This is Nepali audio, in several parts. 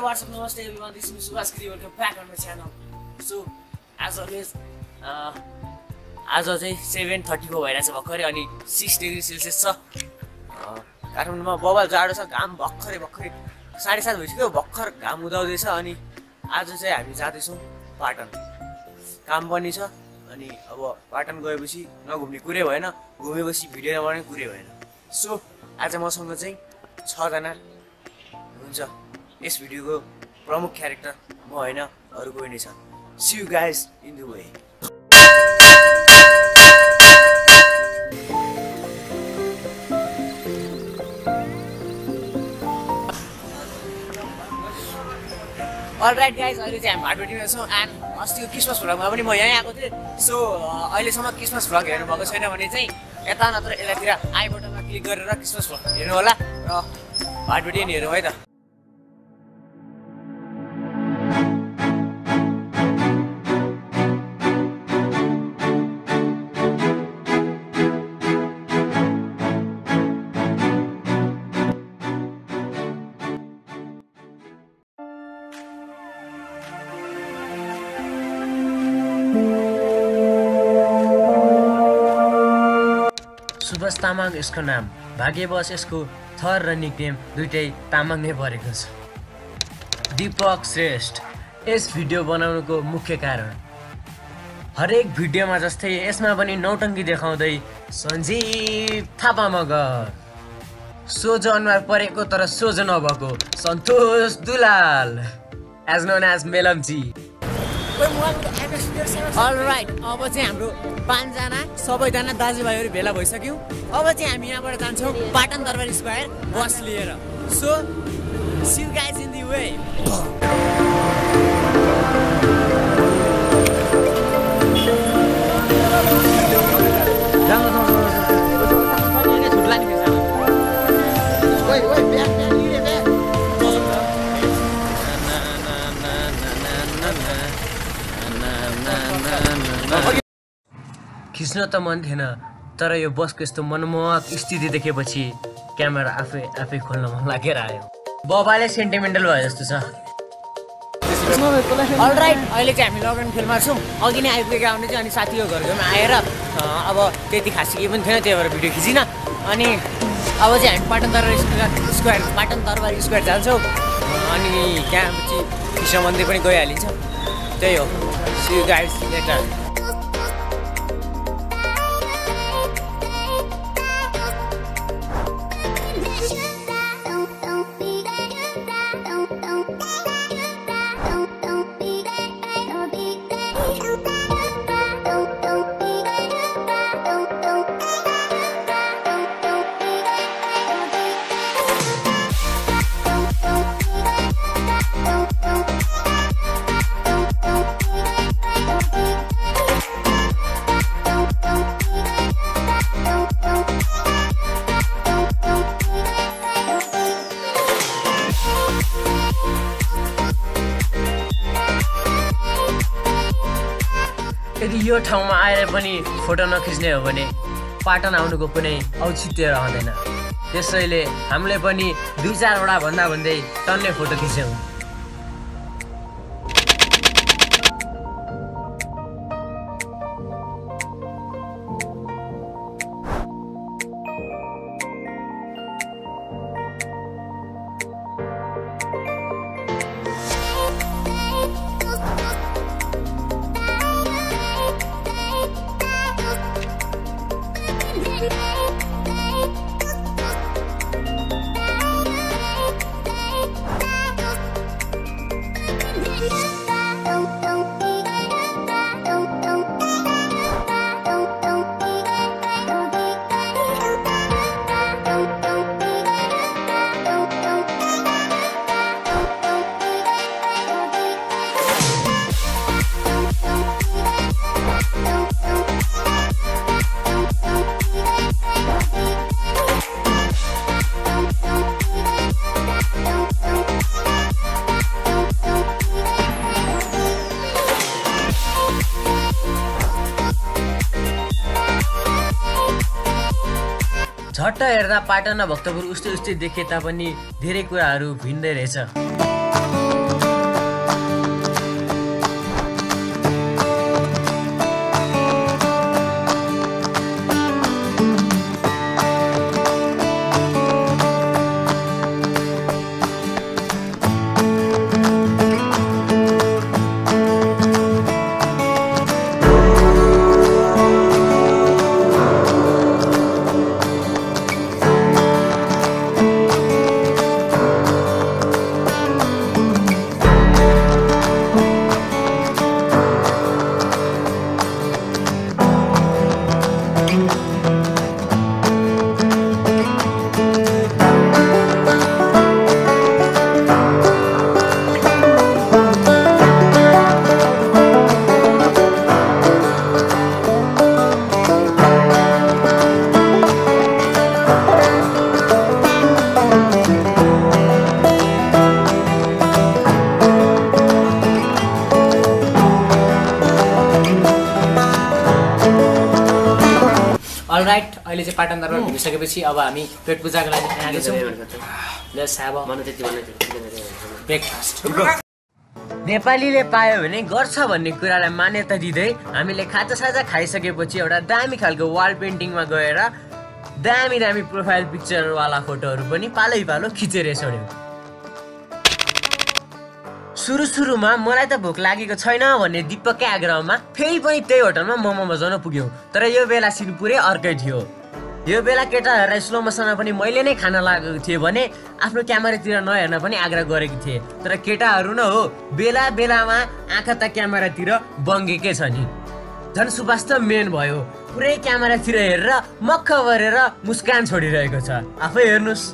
what's up, namaste everyone, this is Subash, welcome back on my channel. So, as always, आज चाहिँ 7:30 को भइरहेछ भर्खरै अनि 6 डिग्री सेल्सियस छ। काठमाडौँमा बबाल जाडो छ, घाम भर्खरै 7:30 भइसक्यो, भर्खर घाम उदाउँदैछ अनि आज चाहिँ हामी जाँदैछौँ पाटन। काम पनि छ अनि अब पाटन गएपछि नघुम्ने कुरै भएन, घुमेपछि भिडियो नबनाउने कुरै भएन। सो आज मसँग चाहिँ 6 जना हुन्छ। यस भिडियोको प्रमुख क्यारेक्टर म होइन, अरु कोही नै छ। See you guys in the way. Alright guys, अहिले चाहिँ हामी भाटबेटीमा छौँ एन्ड अस्तिको क्रिसमस भ्लगमा पनि म यहीँ आएको थिएँ। सो अहिलेसम्म क्रिसमस भ्लग हेर्नु भएको छैन भने चाहिँ यता नत्र यतातिर आई बटनमा क्लिक गरेर क्रिसमस भ्लग हेर्नु होला र भाटबेटी नि हेरौँ है त। सुबास तामाङ यसको नाम, भाग्यवश यसको थर र निकनेम दुइटै तामाङ नै परेको छ। दीपक श्रेष्ठ यस भिडियो बनाउनुको मुख्य कारण, हरेक भिडियोमा जस्तै यसमा पनि नौटङ्की देखाउँदै सञ्जीव थापा मगर, सोझो अनुहार परेको तर सोझो नभएको Santosh Dulal as known as Melamchi. Alright, अब चाहिँ हाम्रो 5 जना सबैजना दाजुभाइहरू भेला भइसक्यौँ। अब चाहिँ हामी यहाँबाट जान्छौँ पाटन दरबार स्क्वायर बस लिएर। So see you guys in the way. खिच्न त मन थिएन, तर यो बसको यस्तो मनमोहक स्थिति देखेपछि क्यामेरा आफै खोल्न मन लागेर आयो। बबाले सेन्टिमेन्टल भयो जस्तो छ। अलराइट, अहिले चाहिँ हामी लगन फिल्ममा छौँ। अघि नै आइपुगेको आउने चाहिँ अनि साथीको घरमा आएर अब त्यति खास केही पनि थिएन, त्यही भएर भिडियो खिचिन। अनि अब चाहिँ हामी पाटन दरबार स्क्वायर जान्छौँ अनि त्यहाँ पछि कृष्ण मन्दिर पनि गइहालिन्छ। त्यही हो, सी यू गाइज लेटर। यदि यो ठाउँमा आएर पनि फोटो नखिच्ने हो भने पाटन आउनुको कुनै औचित्य रहँदैन। त्यसैले हामीले पनि 2-4 वटा भन्दै टन्ने फोटो खिच्यौँ। झट्ट हेर्दा पाटन र भक्तपुर उस्तै उस्तै देखे तापनि धेरै कुराहरू भिन्दै रहेछ। पाटन दरबार घुमिसकेपछि अब हामी पेट पूजाको लागि आएको छौँ लेट्स ह्याभ ब्रेकफास्ट नेपालीले पायो भने गर्छ भन्ने कुरालाई मान्यता दिँदै हामीले खाजासाजा खाइसकेपछि एउटा दामी खालको वाल पेन्टिङमा गएर दामी दामी प्रोफाइल पिक्चरवाला फोटोहरू पनि पालै पालो खिचेर छोड्यौँ। सुरुमा मलाई त भोक लागेको छैन भन्ने दिपककै आग्रहमा फेरि पनि त्यही होटलमा मोमो बजाउन पुग्यौँ। तर यो बेला सिन पुरै अर्कै थियो। यो बेला केटाहरूलाई स्लो मोसनमा पनि मैले नै खान लागेको थिएँ भने आफ्नो क्यामेरातिर नहेर्न पनि आग्रह गरेको थिएँ। तर केटाहरू न हो बेला बेलामा आँखा त क्यामेरातिर बङ्गेकै छ नि। झन् सुबास त मेन भयो, पुरै क्यामेरातिर हेरेर मक्ख गरेर मुस्कान छोडिरहेको छ। आफै हेर्नुहोस्।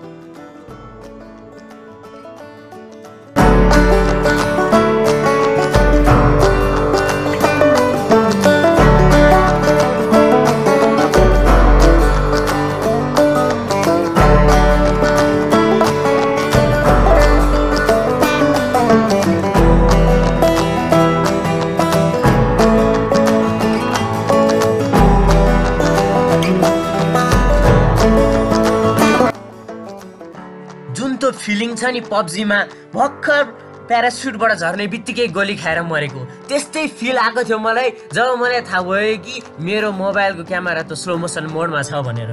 फिलिङ छ नि पब्जीमा भर्खर प्यारासुटबाट झर्ने बित्तिकै गोली खाएर मरेको, त्यस्तै फिल आएको थियो मलाई जब मलाई थाहा भयो कि मेरो मोबाइलको क्यामेरा त स्लो मोसन मोडमा छ भनेर।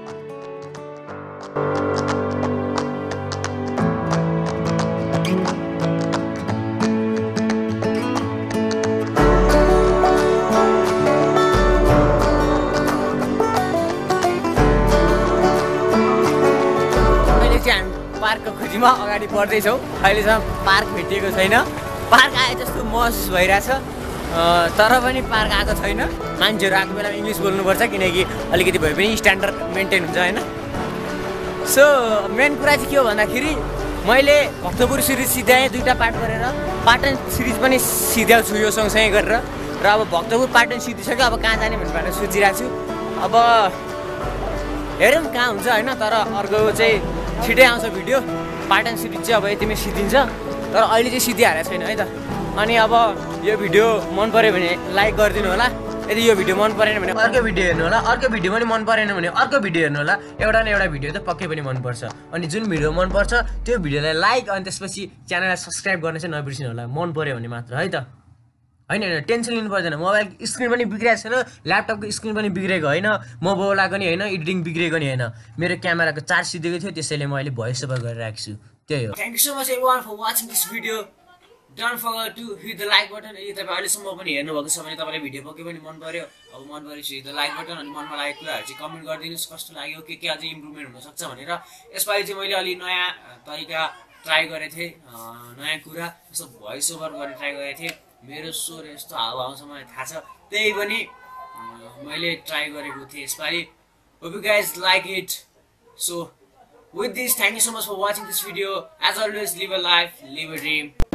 पार्कको खोजीमा अगाडि बढ्दैछौँ। अहिलेसम्म पार्क भेटिएको छैन। पार्क आए जस्तो महसुस भइरहेछ, तर पनि पार्क आएको छैन। मान्छेहरू आएको बेलामा इङ्ग्लिस बोल्नुपर्छ किनकि अलिकति भए पनि स्ट्यान्डर्ड मेन्टेन हुन्छ होइन। सो मेन कुरा चाहिँ के हो भन्दाखेरि मैले भक्तपुर सिरिज सिध्याएँ 2टा पार्ट गरेर, पाटन सिरिज पनि सिध्याउँछु यो सँगसँगै गरेर। र अब भक्तपुर पाटन सिधिसक्यो, अब कहाँ जाने भनेर सोचिरहेको छु। अब हेरौँ कहाँ हुन्छ होइन। तर अर्को चाहिँ छिटै आउँछ भिडियो। पाटन सिरिज चाहिँ अब यतिमै सिद्धिन्छ, तर अहिले चाहिँ सिधिहालेको छैन है त। अनि अब यो भिडियो मन पऱ्यो भने लाइक गरिदिनु होला। यदि यो भिडियो मन परेन भने अर्को भिडियो हेर्नु होला। अर्को भिडियो पनि मन परेन भने अर्को भिडियो हेर्नु होला। एउटा न एउटा भिडियो त पक्कै पनि मनपर्छ। अनि जुन भिडियो मनपर्छ त्यो भिडियोलाई लाइक अनि त्यसपछि च्यानललाई सब्सक्राइब गर्न चाहिँ नबिर्सिनु होला, मन पऱ्यो भने मात्र है त। होइन टेन्सन लिनु पर्दैन। मोबाइल स्क्रिन पनि बिग्रेको छैन, ल्यापटपको स्क्रिन पनि बिग्रेको होइन, म बोलाएको नि होइन, एडिटिङ बिग्रेको नि होइन। मेरो क्यामेराको चार्ज सिधेको थियो, त्यसैले म अहिले भोइस ओभर गरिरहेको छु। त्यही हो। Thank you so much everyone for watching this video. Don't forget to hit the like button. यदि तपाईँ अहिलेसम्म पनि हेर्नुभएको छ भने तपाईँलाई भिडियो पक्कै पनि मन पर्यो। अब मन परेपछि हिट द लाइक बटन। अनि मनमा लागेको कुराहरू चाहिँ कमेन्ट गरिदिनुहोस्, कस्तो लाग्यो, के अझै इम्प्रुभमेन्ट हुनसक्छ भनेर। यसपालि चाहिँ मैले अलि नयाँ तरिका ट्राई गरेको थिएँ, नयाँ कुरा जस्तो भोइस ओभर गर्ने ट्राई गरेको थिएँ। मेरो स्वर यस्तो हावा आउँछ मलाई थाहा छ, त्यही पनि मैले ट्राई गरेको थिएँ यसपालि। Hope you guys like it. So with this, thank you so much for watching this video. As always, live a life, live a dream.